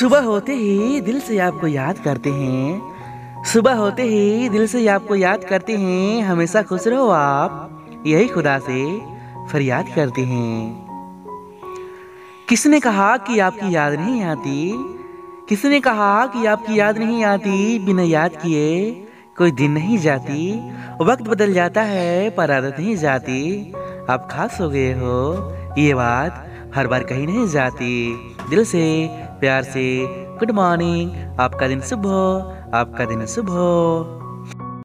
सुबह होते ही दिल से आपको याद करते हैं। सुबह होते ही दिल से आपको याद करते हैं। हमेशा खुश रहो आप, यही खुदा से फरियाद करते हैं। किसने कहा कि आपकी याद नहीं आती? किसने कहा कि आपकी याद नहीं आती? बिना याद किए कोई दिन नहीं जाती। वक्त बदल जाता है पर आदत नहीं जाती। आप खास हो गए हो, ये बात हर बार कहीं नहीं जाती। दिल से प्यार से गुड मॉर्निंग, आपका दिन शुभ हो, आपका दिन शुभ हो।